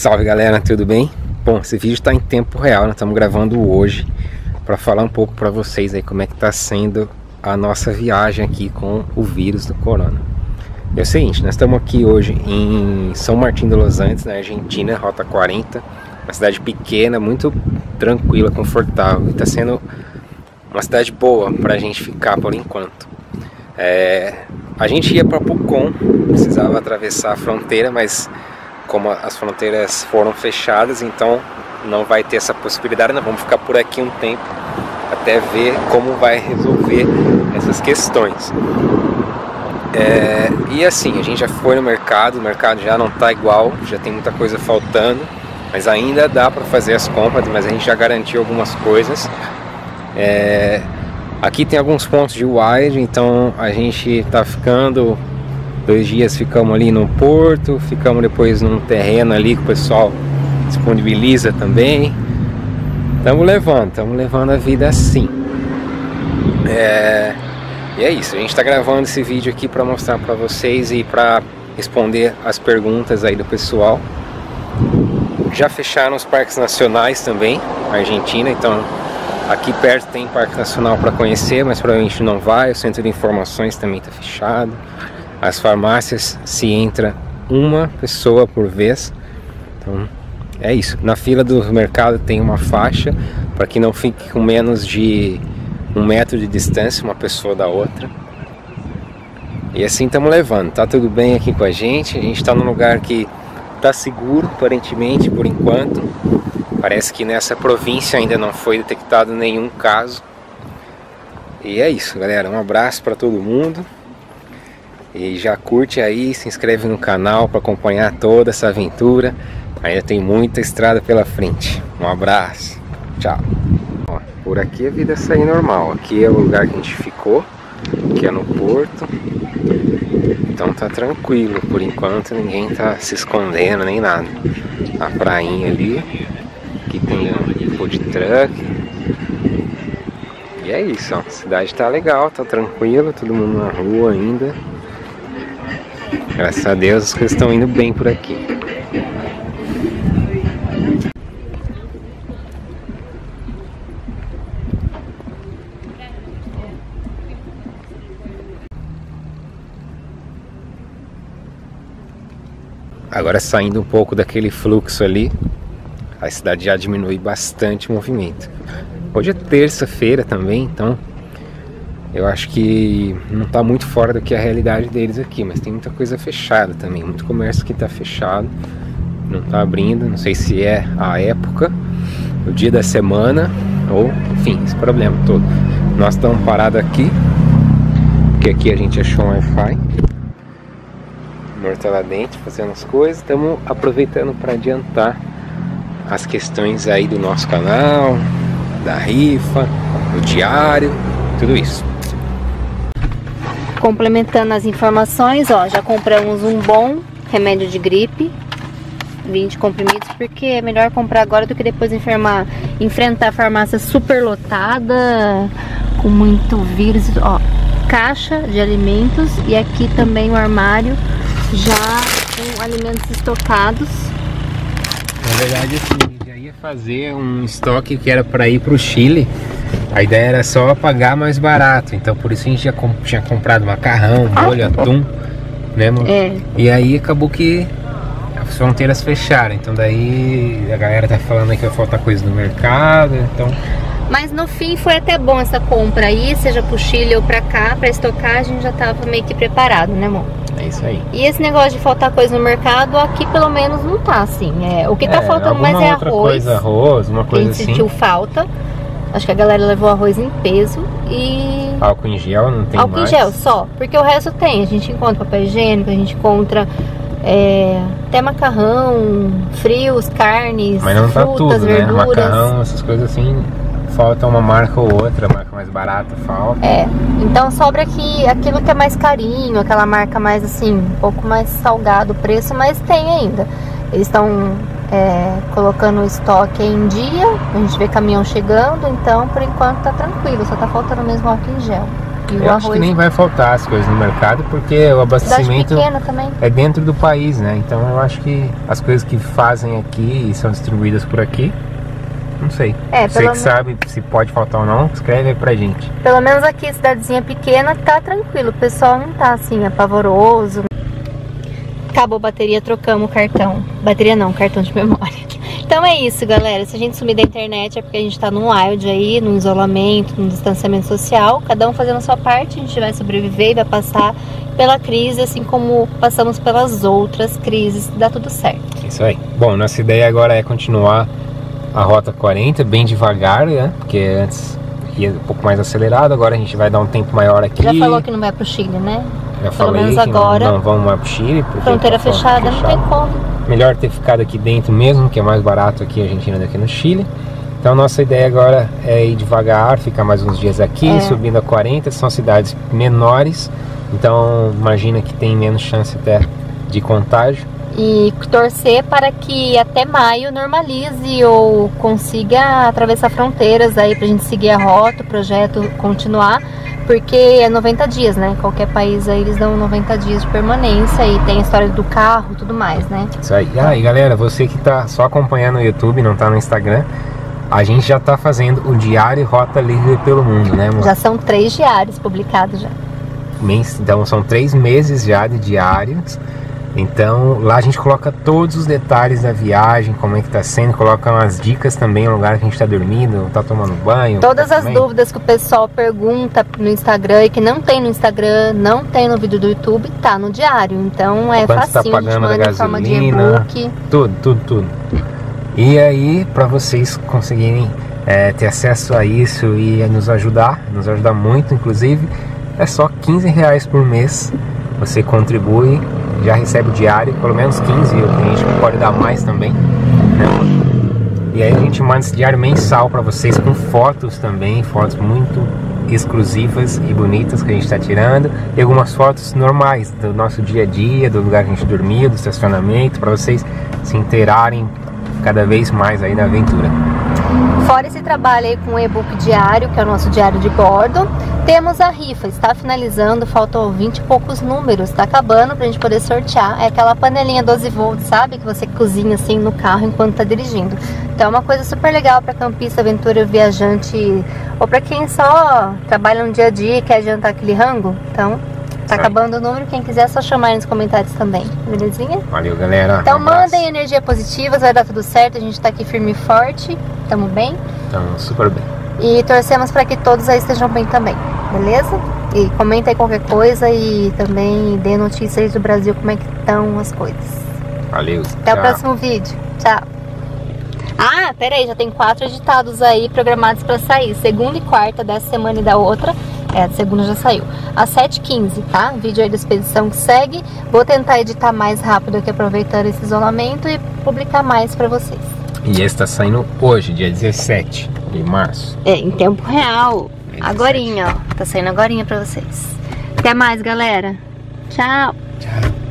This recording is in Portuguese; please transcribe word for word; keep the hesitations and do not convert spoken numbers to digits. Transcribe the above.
Salve galera, tudo bem? Bom, esse vídeo está em tempo real, nós estamos gravando hoje para falar um pouco para vocês aí como é que está sendo a nossa viagem aqui com o vírus do corona. É o seguinte, nós estamos aqui hoje em São Martín de los Andes, na Argentina, Rota quarenta, uma cidade pequena, muito tranquila, confortável, e está sendo uma cidade boa para a gente ficar por enquanto. É, a gente ia para Pucón, precisava atravessar a fronteira, mas como as fronteiras foram fechadas, então não vai ter essa possibilidade. Nós vamos ficar por aqui um tempo até ver como vai resolver essas questões. É, e assim, a gente já foi no mercado, o mercado já não está igual, já tem muita coisa faltando, mas ainda dá para fazer as compras, mas a gente já garantiu algumas coisas. É, aqui tem alguns pontos de wide, então a gente está ficando dois dias, ficamos ali no porto, ficamos depois num terreno ali que o pessoal disponibiliza também. Estamos levando, estamos levando a vida assim. É, e é isso, a gente está gravando esse vídeo aqui para mostrar para vocês e para responder as perguntas aí do pessoal. Já fecharam os parques nacionais também, na Argentina, então aqui perto tem parque nacional para conhecer, mas provavelmente não vai. O centro de informações também está fechado. As farmácias se entra uma pessoa por vez. Então é isso. Na fila do mercado tem uma faixa para que não fique com menos de um metro de distância uma pessoa da outra. E assim estamos levando. Tá tudo bem aqui com a gente. A gente está num lugar que está seguro, aparentemente, por enquanto. Parece que nessa província ainda não foi detectado nenhum caso. E é isso, galera. Um abraço para todo mundo. E já curte aí, se inscreve no canal para acompanhar toda essa aventura. Ainda tem muita estrada pela frente. Um abraço. Tchau. Ó, por aqui a vida sai normal. Aqui é o lugar que a gente ficou, que é no porto. Então tá tranquilo. Por enquanto ninguém tá se escondendo nem nada. A prainha ali. Aqui tem um food truck. E é isso, ó. A cidade tá legal, tá tranquilo. Todo mundo na rua ainda. Graças a Deus as coisas estão indo bem por aqui. Agora saindo um pouco daquele fluxo ali, a cidade já diminui bastante o movimento. Hoje é terça-feira também, então eu acho que não está muito fora do que é a realidade deles aqui, mas tem muita coisa fechada também, muito comércio que está fechado, não está abrindo, não sei se é a época, o dia da semana, ou enfim, esse problema todo. Nós estamos parados aqui, porque aqui a gente achou um Wi-Fi, morto lá dentro, fazendo as coisas, estamos aproveitando para adiantar as questões aí do nosso canal, da rifa, do diário, tudo isso. Complementando as informações, ó, já compramos um bom remédio de gripe, vinte comprimidos, porque é melhor comprar agora do que depois enfermar, enfrentar a farmácia super lotada, com muito vírus, ó, caixa de alimentos e aqui também o armário já com alimentos estocados. Na verdade, assim, já ia fazer um estoque que era para ir para o Chile. A ideia era só pagar mais barato, então por isso a gente já comp tinha comprado macarrão, molho, atum, né, amor? É. E aí acabou que as fronteiras fecharam, então daí a galera tá falando aí que vai faltar coisa no mercado, então... Mas no fim foi até bom essa compra aí, seja pro Chile ou pra cá, pra estocar, a gente já tava meio que preparado, né, amor? É isso aí. E esse negócio de faltar coisa no mercado, aqui pelo menos não tá assim. É, o que tá é, faltando mais é outra arroz. Coisa, arroz, uma coisa assim. A gente sentiu falta. Acho que a galera levou arroz em peso e... Álcool em gel não tem Álcool mais. em gel só, porque o resto tem. A gente encontra papel higiênico, a gente encontra é, até macarrão, frios, carnes, mas não frutas, tá tudo, verduras. Né? Macarrão, essas coisas assim, falta uma marca ou outra, a marca mais barata falta. É, então sobra aqui aquilo que é mais carinho, aquela marca mais assim, um pouco mais salgado o preço, mas tem ainda. Eles estão é, colocando o estoque em dia, a gente vê caminhão chegando, então por enquanto tá tranquilo, só tá faltando mesmo álcool em gel. E o Eu arroz. acho que nem vai faltar as coisas no mercado, porque o abastecimento pequena também. é dentro do país, né? Então eu acho que as coisas que fazem aqui e são distribuídas por aqui, não sei. É, Você pelo que sabe se pode faltar ou não, escreve aí pra gente. Pelo menos aqui, cidadezinha pequena, tá tranquilo. O pessoal não tá assim, apavoroso. Acabou a bateria, trocamos o cartão. Bateria não, cartão de memória. Então é isso, galera. Se a gente sumir da internet é porque a gente tá num wild aí, num isolamento, num distanciamento social. Cada um fazendo a sua parte, a gente vai sobreviver e vai passar pela crise, assim como passamos pelas outras crises. Dá tudo certo. Isso aí. Bom, nossa ideia agora é continuar a Rota quarenta, bem devagar, né? Porque antes ia um pouco mais acelerado, agora a gente vai dar um tempo maior aqui. Já falou que não vai pro Chile, né? Já Pelo falei menos que agora. Não, não vamos mais pro Chile. Fronteira fechada, não tem como. Melhor ter ficado aqui dentro mesmo, que é mais barato aqui a Argentina do que no Chile. Então nossa ideia agora é ir devagar, ficar mais uns dias aqui, é. subindo a quarenta, são cidades menores, então imagina que tem menos chance até de contágio. E torcer para que até maio normalize ou consiga atravessar fronteiras aí pra gente seguir a rota, o projeto continuar, porque é noventa dias, né? Qualquer país aí eles dão noventa dias de permanência e tem a história do carro e tudo mais, né? Isso aí. Ah, e galera, você que tá só acompanhando no YouTube, não tá no Instagram, a gente já tá fazendo o Diário Rota Livre pelo Mundo, né, amor? Já são três diários publicados já. Então são três meses já de diários. Então lá a gente coloca todos os detalhes da viagem, como é que tá sendo, coloca umas dicas também, o lugar que a gente tá dormindo, tá tomando banho. Todas tá as dúvidas que o pessoal pergunta no Instagram e que não tem no Instagram, não tem no vídeo do YouTube, tá no diário. Então é Quanto facinho, tá pagando a gente manda a em forma de gasolina, e-book. Tudo, tudo, tudo. E aí, para vocês conseguirem é, ter acesso a isso e nos ajudar, nos ajudar muito, inclusive, é só quinze reais por mês. Você contribui, já recebe o diário, pelo menos quinze, a gente pode dar mais também, né? E aí a gente manda esse diário mensal para vocês com fotos também, fotos muito exclusivas e bonitas que a gente está tirando, e algumas fotos normais do nosso dia a dia, do lugar que a gente dormia, do estacionamento, para vocês se inteirarem cada vez mais aí na aventura. Fora esse trabalho aí com o e-book diário, que é o nosso diário de bordo, temos a rifa, está finalizando, faltam vinte e poucos números, está acabando pra gente poder sortear. É aquela panelinha doze volts, sabe? Que você cozinha assim no carro enquanto tá dirigindo. Então é uma coisa super legal para campista, aventura, viajante, ou para quem só trabalha no dia a dia e quer adiantar aquele rango. Então tá acabando o número, quem quiser é só chamar aí nos comentários também, belezinha? Valeu, galera. Então um mandem energia positiva, vai dar tudo certo, a gente tá aqui firme e forte, tamo bem? Tamo super bem. E torcemos para que todos aí estejam bem também, beleza? E comenta aí qualquer coisa e também dê notícias do Brasil, como é que estão as coisas. Valeu. Até tchau. o próximo vídeo, tchau! Ah, pera aí, já tem quatro editados aí programados para sair, segunda e quarta dessa semana e da outra. É, a segunda já saiu. Às sete e quinze, tá? Vídeo aí da expedição que segue. Vou tentar editar mais rápido aqui, aproveitando esse isolamento, e publicar mais pra vocês. E esse tá saindo hoje, dia dezessete de março. É, em tempo real. dezessete. Agorinha, ó. Tá saindo agorinha pra vocês. Até mais, galera. Tchau. Tchau.